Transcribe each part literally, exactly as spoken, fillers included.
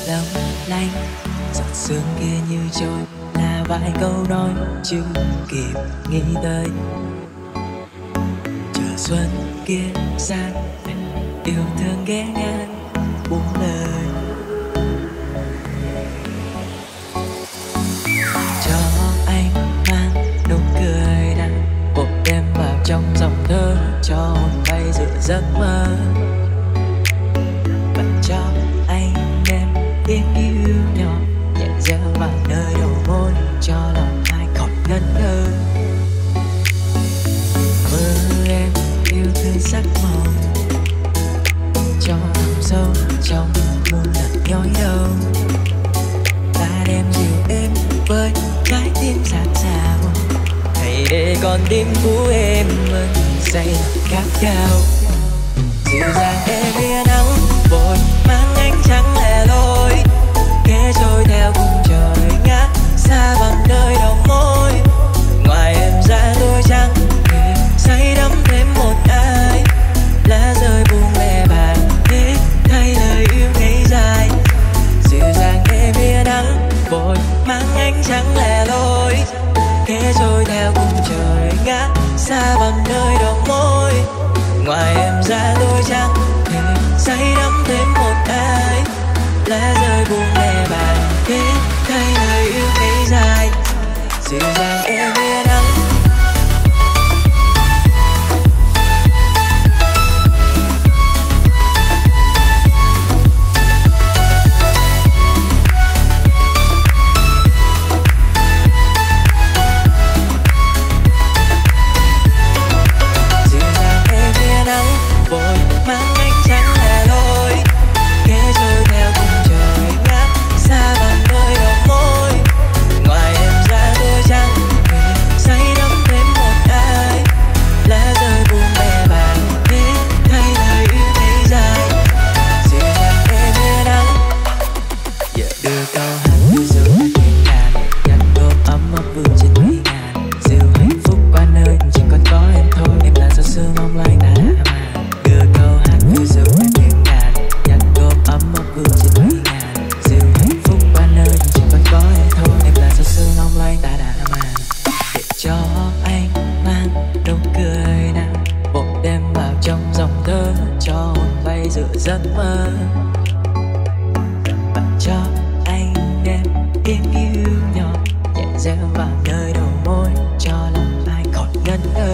long lanh. Giọt sương kia như trôi là vài câu nói chưa kịp nghĩ tới. Chờ xuân kia sang yêu thương ghé ngang buông lời. Cho anh mang nụ cười nắng một đêm vào trong dòng thơ, cho hồn bay giữa giấc mơ. Và cho anh đem tiếng yêu nhỏ nhẹ reo vào nơi đầu môi, cho lòng ai còn ngẩn ngơ. Mơ em yêu thương sắc màu, cho thẳm sâu trong muôn lần nhói đau. Ta đem dịu êm với trái tim dạt dào, hãy để con tim của em mừng say khát khao. Dịu dàng em bia nắng vội mang ánh trắng lẻ loi, ghé trôi theo cùng trời ngát xa bằng nơi đầu môi. Ngoài em ra tôi chẳng hề say đắm thêm một ai, lá rơi buông lẻ bàng thế thay lời yêu ngây dài. Dịu dàng em bia nắng vội mang ánh trắng lẻ loi, ghé trôi theo cùng trời ngát xa bằng nơi đầu môi. Ngoài em ra tôi chẳng hề say đắm thêm một ai, lá rơi buông lẻ bàng thế thay lời yêu ngây dài. Dịu dàng em bia nắng. Giấc mơ và cho anh đem tiếng yêu nhỏ nhẹ reo vào nơi đầu môi, cho lòng ai còn ngẩn ngơ.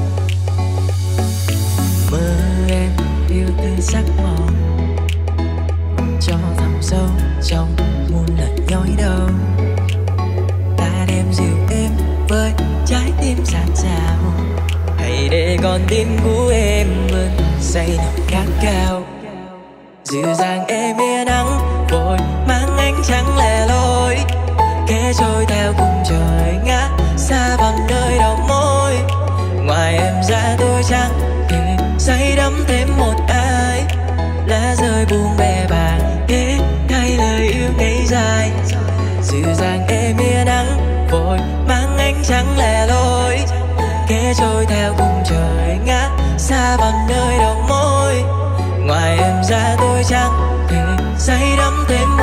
Mơ em yêu thương sắc màu, cho thẳm sâu trong muôn lần nhói đau. Ta đem dịu êm với trái tim dạt dào, hãy để con tim của em mừng say nồng khát khao. Dịu dàng em bia nắng vội mang ánh trắng lẻ loi, ghé trôi theo cùng trời ngát xa bằng nơi đầu môi. Ngoài em ra tôi chẳng hề say đắm thêm một ai, lá rơi buông bè bàng thế thay lời yêu ngây dài. Dịu dàng em bia nắng vội mang ánh trắng lẻ loi, ghé trôi theo cùng trời ngát xa bằng nơi đầu môi. Ngoài em ra tôi chẳng hề say đắm thêm